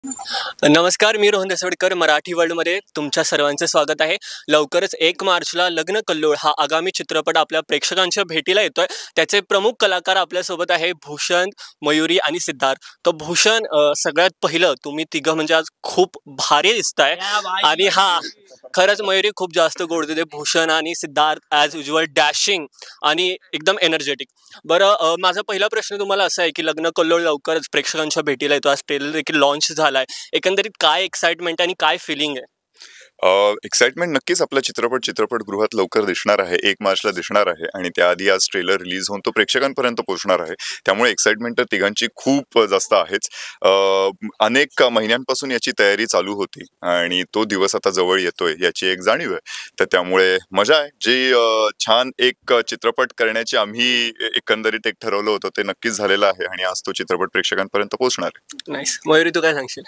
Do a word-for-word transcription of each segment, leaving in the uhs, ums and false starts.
नमस्कार, मी रोहन दसवडकर. मराठी वर्ल्डमध्ये तुमच्या सर्वांचे स्वागत आहे. लवकरच एक मार्चला लग्न कल्लोळ हा आगामी चित्रपट आपल्या प्रेक्षकांच्या भेटीला येतोय. त्याचे प्रमुख कलाकार आपल्यासोबत आहे भूषण, मयुरी आणि सिद्धार्थ. तर भूषण, अ, सगळ्यात पहिलं तुम्ही तिघं म्हणजे आज खूप भारी दिसताय आणि हा खरंच मयुरी खूप जास्त गोड देते. भूषण आणि सिद्धार्थ ॲज युजुअल डॅशिंग आणि एकदम एनर्जेटिक. बरं, अ, माझा पहिला प्रश्न तुम्हाला असा आहे की लग्न कल्लोळ लवकरच प्रेक्षकांच्या भेटीला येतो. आज ट्रेलर देखील लॉन्च झालाय. एकंदरीत काय एक्साइटमेंट आणि काय फिलिंग आहे? एक्साइटमेंट नक्कीच. आपला चित्रपट चित्रपटगृहात लवकर दिसणार आहे, एक मार्चला दिसणार आहे आणि त्याआधी आज ट्रेलर रिलीज होऊन तो प्रेक्षकांपर्यंत पोहोचणार आहे. त्यामुळे एक्साइटमेंट तर तिघांची खूप जास्त आहेच. अनेक महिन्यांपासून याची तयारी चालू होती आणि तो दिवस आता जवळ येतोय याची एक जाणीव आहे. तर त्यामुळे मजा आहे. जी छान एक चित्रपट करण्याची आम्ही एकंदरीत एक ठरवलं होतं ते नक्कीच झालेलं आहे आणि आज तो चित्रपट प्रेक्षकांपर्यंत पोहोचणार आहे. नाईस. मयुरी, तू काय सांगशील?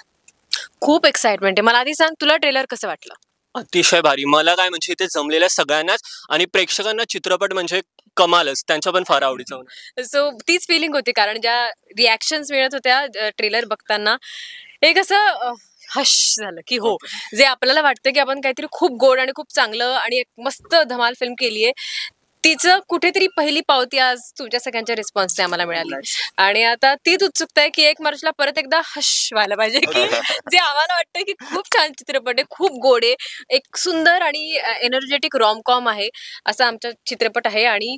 खूप एक्साइटमेंट आहे. मला आधी सांग, तुला ट्रेलर कसं वाटलं? अतिशय भारी. मला काय म्हणजे इथे जमलेल्या सगळ्यांनाच आणि प्रेक्षकांना चित्रपट म्हणजे कमालच. त्यांच्या पण फार आवडीचा होणार. सो तीच फिलिंग होती, कारण ज्या रिॲक्शन्स मिळत होत्या ट्रेलर बघताना, एक असं हश झालं की हो, जे आपल्याला वाटतं की आपण काहीतरी खूप गोड आणि खूप चांगलं आणि एक मस्त धमाल फिल्म केली आहे, तिचं कुठेतरी पहिली पावती आज तुमच्या सगळ्यांच्या रिस्पॉन्सने आम्हाला मिळाली. आणि आता तीच उत्सुकता आहे की एक मार्चला परत एकदा हश व्हायला पाहिजे, की जे आम्हाला वाटतं की खूप छान चित्रपट आहे, खूप गोड आहे, एक सुंदर आणि एनर्जेटिक रॉमकॉम आहे, असा आमचा चित्रपट आहे. आणि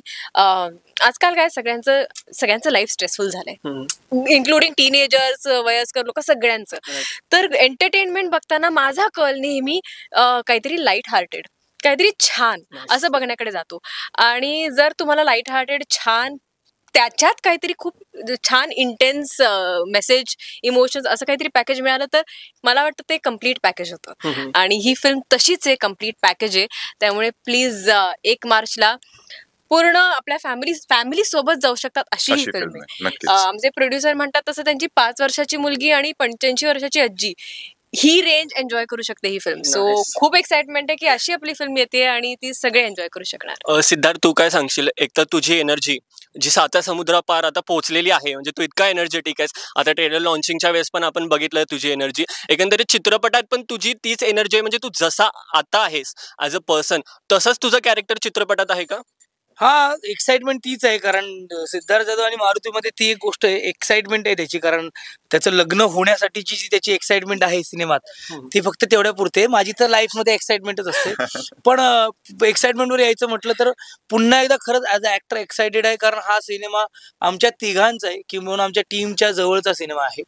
आजकाल काय सगळ्यांचं सगळ्यांचं लाईफ स्ट्रेसफुल झालंय, इन्क्लुडिंग टीनेजर्स, वयस्कर लोक सगळ्यांचं. तर एंटरटेनमेंट बघताना माझा कल नेहमी काहीतरी लाईट हार्टेड, काहीतरी छान असं बघण्याकडे जातो. आणि जर तुम्हाला लाईट हार्टेड छान, त्याच्यात काहीतरी खूप छान इंटेन्स मेसेज, इमोशन्स असं काहीतरी पॅकेज मिळालं तर मला वाटतं ते कम्प्लीट पॅकेज होतं. आणि ही फिल्म तशीच आहे, कम्प्लीट पॅकेज आहे. त्यामुळे प्लीज एक मार्चला पूर्ण आपल्या फॅमिली फॅमिली सोबत जाऊ शकतात अशी ही फिल्म आहे. आमचे प्रोड्युसर म्हणतात तसं त्यांची पाच वर्षाची मुलगी आणि पंच्याऐंशी वर्षाची आजी ही रेंज एन्जॉय करू शकते ही फिल्म. सो खूप एक्साइटमेंट आहे की अशी आपली फिल्म येते आणि ती सगळे एन्जॉय करू शकणार. सिद्धार्थ, तू काय सांगशील? एक तर तुझी एनर्जी जी साता समुद्रापार आता पोहोचलेली आहे, म्हणजे तू इतका एनर्जेटिक आहेस. आता ट्रेलर लॉन्चिंगच्या वेळेस पण आपण बघितलं तुझी एनर्जी. एकंदरीत चित्रपटात पण तुझी तीच एनर्जी आहे, म्हणजे तू जसा आता आहेस ॲज अ पर्सन तसंच तुझं कॅरेक्टर चित्रपटात आहे का? हा, एक्साइटमेंट तीच आहे, कारण सिद्धार्थ जाधव आणि मारुतीमध्ये ती एक गोष्ट आहे, एक्साइटमेंट आहे त्याची, कारण त्याचं लग्न होण्यासाठीची जी त्याची एक्साइटमेंट आहे सिनेमात, ती फक्त तेवढ्या पुरते. माझी तर लाईफमध्ये एक्साइटमेंटच असते. पण एक्साइटमेंटवर यायचं म्हटलं तर पुन्हा एकदा खरंच ॲज अ ॲक्टर एक्साइटेड आहे, कारण हा सिनेमा आमच्या तिघांचा आहे किंवा आमच्या टीमच्या जवळचा सिनेमा आहे.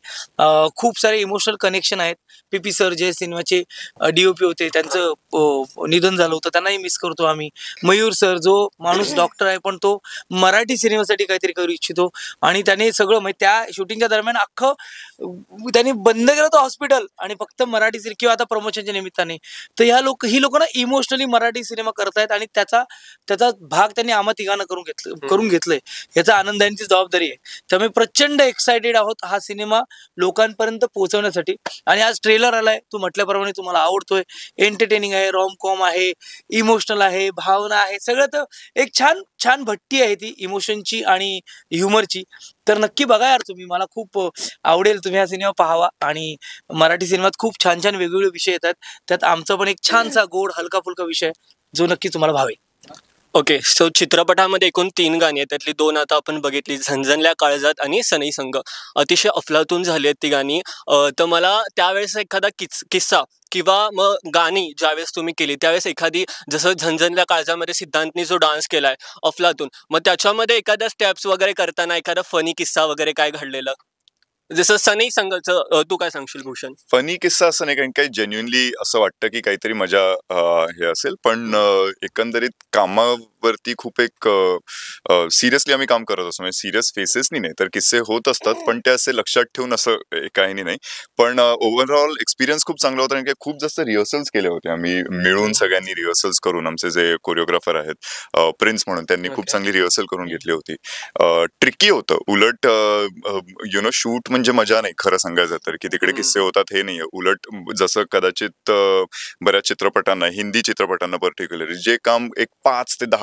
खूप सारे इमोशनल कनेक्शन आहेत. पी पी सर जे सिनेमाचे डीओपी होते, त्यांचं निधन झालं होतं, त्यांनाही मिस करतो आम्ही. मयूर सर जो माणूस डॉक्टर आहे पण तो मराठी सिनेमासाठी काहीतरी करू इच्छितो, आणि त्याने सगळं म्हणजे त्या शूटिंगच्या दरम्यान अख्खं त्यांनी बंद केलं होतं हॉस्पिटल आणि फक्त मराठी सिनेमा किंवा आता प्रमोशनच्या निमित्ताने. तर ह्या लोक ही लोक ना इमोशनली मराठी सिनेमा करतायत आणि त्याचा त्याचा भाग त्यांनी आम्हा तिघांना करून घेतलं करून घेतलंय याचा आनंद यांची जबाबदारी आहे. त्यामुळे प्रचंड एक्सायटेड आहोत हा सिनेमा लोकांपर्यंत पोहोचवण्यासाठी. आणि आज ट्रेलर आलाय, तू म्हटल्याप्रमाणे तुम्हाला आवडतोय, एंटरटेनिंग आहे, रॉमकॉम आहे, इमोशनल आहे, भावना आहे, सगळं. तर एक छान छान भट्टी आहे ती इमोशनची आणि ह्युमरची. तर नक्की बघा यार तुम्ही, मला खूप आवडेल तुम्ही हा सिनेमा पाहावा. आणि मराठी सिनेमात खूप छान छान वेगवेगळे विषय येतात, त्यात आमचा पण एक छानसा गोड हलका फुलका विषय जो नक्की तुम्हाला भावेल. ओके, सो चित्रपटामध्ये एकूण तीन गाणी आहेत, त्यातली दोन आता आपण बघितली, झणझणल्या काळजात आणि सनई संग. अतिशय अफलातून झाली आहेत ती गाणी. तर मला त्यावेळेस एखादा किस किस्सा किंवा मग गाणी ज्यावेळेस तुम्ही केली त्यावेळेस एखादी, जसं झणझणल्या काळजामध्ये सिद्धांतनी जो डान्स केलाय अफलातून, मग त्याच्यामध्ये एखाद्या स्टेप्स वगैरे करताना एखादा फनी किस्सा वगैरे काय घडलेलं, जसं सनई संगचं, तू काय सांगशील भूषण? फनी किस्सा असं नाही, कारण काही जेन्युनली असं वाटतं की काहीतरी मजा हे असेल, पण एकंदरीत कामावरती खूप एक सिरियसली आम्ही काम करत असतो. म्हणजे सिरियस फेसेसनी नाही तर किस्से होत असतात, पण ते असे लक्षात ठेवून असं काही नाही. पण ओव्हरऑल एक्सपिरियन्स खूप चांगला होता, कारण की खूप जास्त रिहर्सल्स केले होते आम्ही मिळून, सगळ्यांनी रिहर्सल्स करून. आमचे जे कोरिओग्राफर आहेत प्रिन्स म्हणून, त्यांनी खूप चांगली रिहर्सल करून घेतली होती. ट्रिकी होतं उलट, यु नो शूट म्हणजे मजा नाही खरं सांगायचं तर, की तिकडे किस्से होतात हे नाहीये. उलट जसं कदाचित बऱ्याच चित्रपटांना, हिंदी चित्रपटांना पर्टिक्युलरली, जे काम एक पाच ते दहा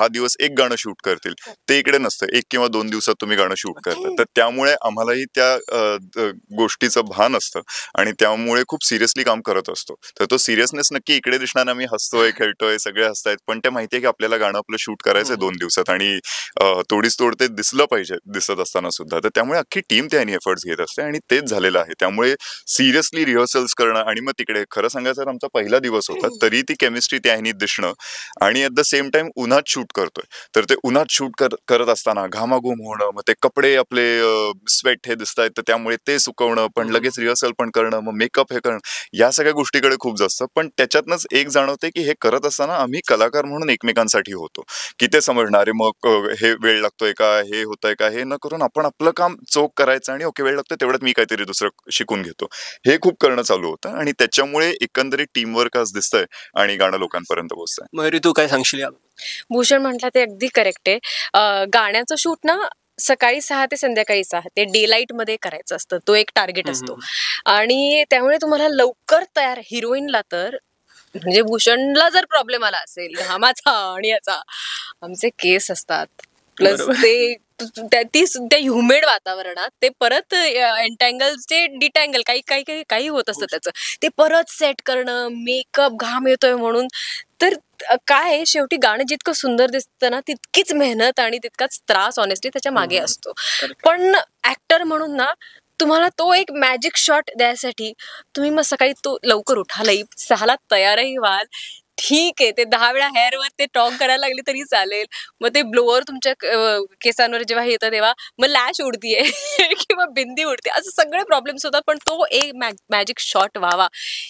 दहा दिवस एक गाणं शूट करतील, ते इकडे नसतं. एक किंवा दोन दिवसात तुम्ही गाणं शूट करता. तर त्यामुळे आम्हालाही त्या अ, द- गोष्टीचं भान असतं आणि त्यामुळे खूप सिरियसली काम करत असतो. तर तो सिरियसनेस नक्की इकडे दिसणार, आम्ही हसतोय खेळतोय सगळे हसतायत, पण ते माहितीये की आपल्याला गाणं आपलं शूट करायचंय दोन दिवसात आणि अ, तोडीस तोड ते दिसलं पाहिजे दिसत असताना सुद्धा. तर त्यामुळे अख्खी टीम त्याने एफर्ट्स घेत असते आणि तेच झालेलं आहे. त्यामुळे सिरियसली रिहर्सल्स करणं आणि मग तिकडे खरं सांगायचं तर आमचा पहिला दिवस होता, तरी ती केमिस्ट्री त्या ह्यानी दिसणं आणि ॲट द सेम टाइम उन्हात शूट करतोय. तर ते उन्हात शूट करत असताना घामाघूम होणं, मग ते कपडे आपले स्वेट हे दिसत आहेत तर त्यामुळे ते सुकवणं, पण लगेच रिहर्सल पण करणं, मग मेकअप हे करणं, या सगळ्या गोष्टीकडे खूप जास्त. पण त्याच्यातनंच एक जाणवते की हे करत असताना आम्ही कलाकार म्हणून एकमेकांसाठी होतो, की ते समजणारे मग अ, हे वेळ लागतोय का, हे होतंय का, हे न करून आपण आपलं काम चोख करायचं आणि ओके वेळ लागतोय तेवढ्यात मी काहीतरी दुसरं शिकून घेतो, हे खूप करणं चालू होतं आणि त्याच्यामुळे एकंदरीत टीमवर्क आज दिसतंय आणि गाणं लोकांपर्यंत पोहोचतंय. मयुरी तू काय सांगशील या? भूषण म्हटलं ते अगदी करेक्ट आहे. अं, गाण्याचं शूट ना सकाळी सहा ते संध्याकाळी सहा ते डे लाईट मध्ये करायचं असतं. तो एक टार्गेट असतो आणि त्यामुळे तुम्हाला लवकर तयार हिरोईनला तर म्हणजे भूषणला जर प्रॉब्लेम आला असेल घामाचा आणि याचा, आमचे केस असतात प्लस बरोबर. ते त्या- ती त्या ह्युमिड वातावरणात ते परत एन्टँगल ते डिटँगल काही काही काही काही होत असतं त्याचं, ते परत सेट करणं, मेकअप घाम येतोय म्हणून. तर काय आहे, शेवटी गाणं जितकं सुंदर दिसतं ना तितकीच मेहनत आणि तितकाच त्रास ऑनेस्टली त्याच्या मागे असतो. पण ऍक्टर म्हणून ना तुम्हाला तो एक मॅजिक शॉट द्यायसाठी तुम्ही मग सकाळी तो लवकर उठालही, सहाला तयारही व्हाल, ठीक आहे, ते दहा वेळा हेअरवर ते टॉक करायला लागले तरी चालेल, मग ते ब्लोअर तुमच्या अं, केसांवर जेव्हा येतं तेव्हा मग लॅश उडतीये किंवा बिंदी उडते, असं सगळे प्रॉब्लेम्स होतात. पण तो एक मॅजिक शॉट व्हावा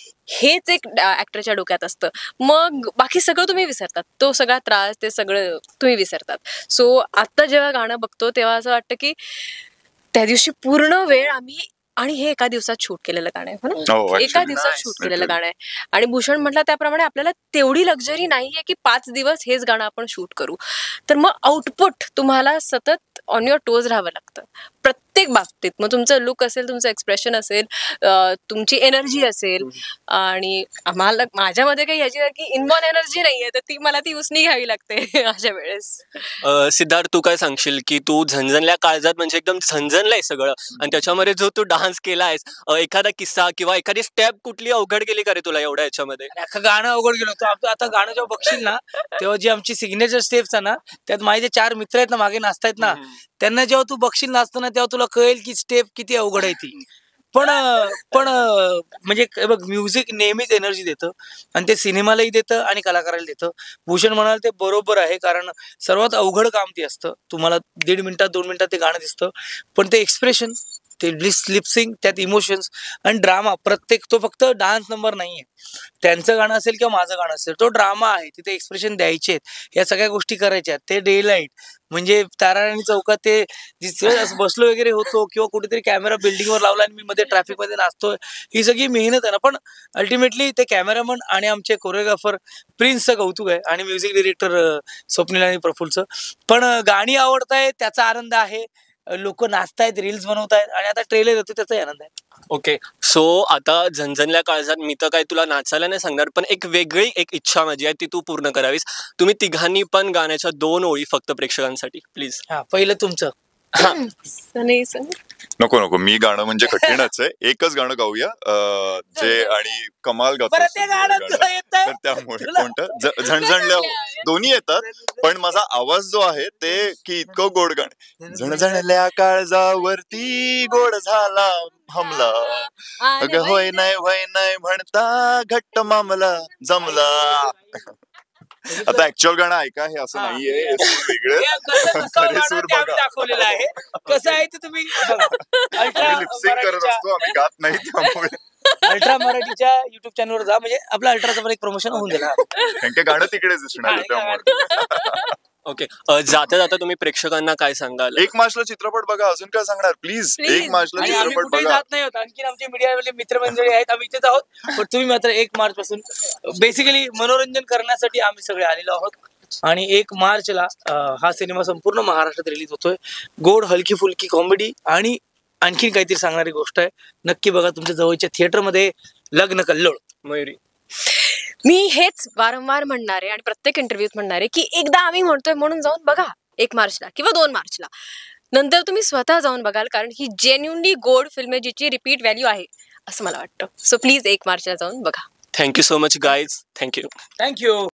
हेच एक ऍक्टरच्या डोक्यात असतं. मग बाकी सगळं तुम्ही विसरतात, तो सगळा त्रास ते सगळं तुम्ही विसरतात. सो आता जेव्हा गाणं बघतो तेव्हा असं वाटतं की त्या दिवशी पूर्ण वेळ आम्ही, आणि हे एका दिवसात शूट केलेलं गाणं आहे, हो ना? हो, actually. एका दिवसात Nice. शूट केलेलं Literally. गाणं आहे. आणि भूषण म्हटलं त्याप्रमाणे आपल्याला तेवढी लक्झरी नाहीये की पाच दिवस हेच गाणं आपण शूट करू. तर मग आउटपुट तुम्हाला सतत ऑन युअर टोज राहावं लागतं प्रत्येक बाबतीत. मग तुमचं लुक असेल, तुमचं एक्सप्रेशन असेल, अं, तुमची एनर्जी असेल. आणि आम्हाला माझ्यामध्ये काही ह्याची इनबॉर्न एनर्जी नाहीये, तर ती मला ती उसनी घ्यावी लागते अशा वेळेस. अ, सिद्धार्थ तू काय सांगशील की तू झणझणल्या काळजात म्हणजे एकदम झणझणलाय सगळं आणि त्याच्यामध्ये जो तू डान्स केलायस, अ, एखादा किस्सा किंवा एखादी स्टेप कुठली अवघड गेली का रे तुला एवढ्या याच्यामध्ये? आणि अख्खं गाणं अवघड गेलो होतं. आप- आता गाणं जेव्हा बघशील ना तेव्हा जी आमची सिग्नेचर स्टेप्स आहे ना, त्यात माझे जे चार मित्र आहेत ना मागे नाचतायत ना, त्यांना जेव्हा तू बघशील नाचताना तेव्हा तुला कळेल की स्टेप किती अवघड आहे ती. पण अं, पण अं, म्हणजे क- बघ, म्युझिक नेहमीच एनर्जी देतं आणि ते सिनेमालाही देतं आणि कलाकाराला देतं. भूषण म्हणाल ते बरोबर आहे, कारण सर्वात अवघड काम ते असतं. तुम्हाला दीड मिनिटात दोन मिनिटात ते गाणं दिसतं, पण ते एक्सप्रेशन, ते लिपसिंग, त्यात इमोशन्स आणि ड्रामा, प्रत्येक तो फक्त डान्स नंबर नाहीये. त्यांचं गाणं असेल किंवा माझं गाणं असेल, तो ड्रामा आहे. तिथे एक्सप्रेशन द्यायचे आहेत, या सगळ्या गोष्टी करायच्या आहेत. ते डे लाईट म्हणजे ताराराणी चौकात ते जिथे असं बसलो वगैरे होतो किंवा कुठेतरी कॅमेरा बिल्डिंगवर लावला आणि मी मध्ये ट्रॅफिक मध्ये नाचतोय, ही सगळी मेहनत आहे ना. पण अल्टिमेटली ते कॅमेरामन आणि आमचे कोरिओग्राफर प्रिन्सचं कौतुक आहे आणि म्युझिक डिरेक्टर स्वप्नील आणि प्रफुल्लचं. पण अं, गाणी आवडतायत त्याचा आनंद आहे, लोक नाचतायत, रील्स बनवतायत आणि आता ट्रेलर येतो त्याचाही आनंद आहे. ओके, सो आता झणझणल्या काळजात मी तर काय तुला नाचायला नाही सांगणार, पण एक वेगळी एक इच्छा माझी आहे ती तू पूर्ण करावीस. तुम्ही तिघांनी पण गाण्याच्या दोन ओळी फक्त प्रेक्षकांसाठी प्लीज. हा, पहिलं तुमचं. सनई सन. नको नको, मी गाणं म्हणजे कठीणच आहे. एकच गाणं गाऊया अं, जे आणि कमाल गातो बरं, ते सुंदर गाणं गाणं. तुला येतंय? तर त्यामुळे तुला- कोणतं ज- झणझणल्या दोन्ही येतात, पण माझा आवाज जो आहे ते की इतकं गोड गाणं. झणझणल्या काळजावरती गोड झाला हमला, अगं होय नाही होय नाही म्हणता घट्ट मामला जमला. आता ऍक्च्युअल गाणं ऐका, हे असं हा. नाहीये, हे सूर वेगळे हे कसं नसावं खरे गाणं सूर ते आम्ही बघा. दाखवलेलं आहे. कसं आहे ते तुम्ही बघा. अल्ट्रा आम्ही लिपसिंग करत मराठीच्या असतो, आम्ही गात नाही, त्यामुळे अल्ट्रा मराठीच्या युट्यूब चॅनलवर जा, म्हणजे आपला अल्ट्राचं पण एक प्रमोशन होऊन गेला. कारण की गाणं तिकडेच दिसणार आहे, त्यामुळे. ओके, जाता जाता तुम्ही प्रेक्षकांना काय सांगाल? एक मार्चला चित्रपट बघा, अजून काय सांगणार, प्लीज. Please. एक मार्चला आणि आम्ही चित्रपट कुठेही बघा. जात नाही होत. आणखी आमचे मीडियावाले मित्रमंडळी आहेत, आम्ही इथेच आहोत. पण तुम्ही मात्र एक मार्च पासून बेसिकली मनोरंजन करण्यासाठी आम्ही सगळे आलेलो आहोत. आणि एक मार्चला अं, हा सिनेमा संपूर्ण महाराष्ट्रात रिलीज होतोय. गोड हलकी फुलकी कॉमेडी आणि आणखीन काहीतरी सांगणारी गोष्ट आहे. नक्की बघा तुमच्या जवळच्या थिएटरमध्ये. लग्न कल्लोळ. मयुरी. मी हेच वारंवार म्हणणार आहे आणि प्रत्येक इंटरव्ह्यूत म्हणणार आहे की एकदा आम्ही म्हणतोय म्हणून जाऊन बघा एक मार्चला किंवा दोन मार्चला, नंतर तुम्ही स्वतः जाऊन बघाल, कारण ही जेन्युनली गोड फिल्म आहे जिची रिपीट व्हॅल्यू आहे असं मला वाटतं. सो प्लीज एक मार्चला जाऊन बघा. Thank you so much guys. Thank you. Thank you.